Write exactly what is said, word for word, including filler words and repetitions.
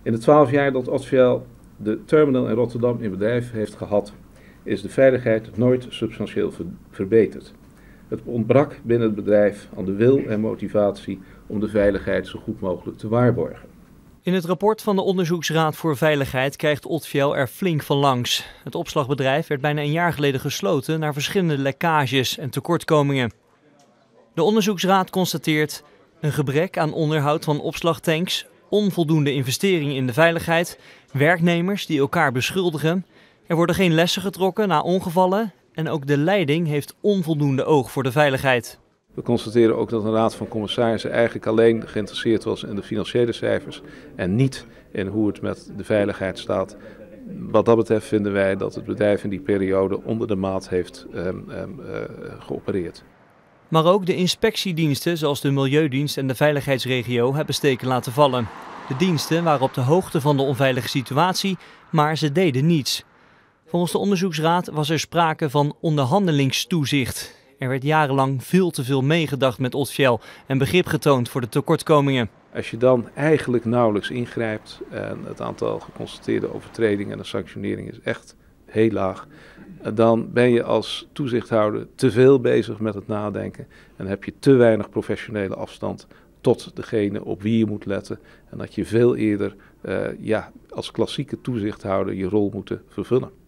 In de twaalf jaar dat Odfjell de terminal in Rotterdam in bedrijf heeft gehad, is de veiligheid nooit substantieel ver verbeterd. Het ontbrak binnen het bedrijf aan de wil en motivatie om de veiligheid zo goed mogelijk te waarborgen. In het rapport van de Onderzoeksraad voor Veiligheid krijgt Odfjell er flink van langs. Het opslagbedrijf werd bijna een jaar geleden gesloten na verschillende lekkages en tekortkomingen. De Onderzoeksraad constateert een gebrek aan onderhoud van opslagtanks, onvoldoende investeringen in de veiligheid, werknemers die elkaar beschuldigen. Er worden geen lessen getrokken na ongevallen en ook de leiding heeft onvoldoende oog voor de veiligheid. We constateren ook dat een raad van commissarissen eigenlijk alleen geïnteresseerd was in de financiële cijfers en niet in hoe het met de veiligheid staat. Wat dat betreft vinden wij dat het bedrijf in die periode onder de maat heeft um, um, uh, geopereerd. Maar ook de inspectiediensten zoals de Milieudienst en de Veiligheidsregio hebben steken laten vallen. De diensten waren op de hoogte van de onveilige situatie, maar ze deden niets. Volgens de onderzoeksraad was er sprake van onderhandelingstoezicht. Er werd jarenlang veel te veel meegedacht met Odfjell en begrip getoond voor de tekortkomingen. Als je dan eigenlijk nauwelijks ingrijpt en het aantal geconstateerde overtredingen en de sanctionering is echt heel laag, dan ben je als toezichthouder te veel bezig met het nadenken en heb je te weinig professionele afstand tot degene op wie je moet letten en dat je veel eerder uh, ja, als klassieke toezichthouder je rol moet vervullen.